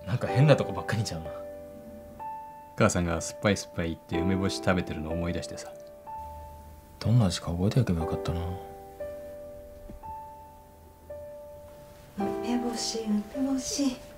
なんか変なとこばっかりちゃうな。 母さんが酸っぱい酸っぱいって梅干し食べてるのを思い出してさ。 どんな味か覚えておけばよかったな。 梅干し梅干し。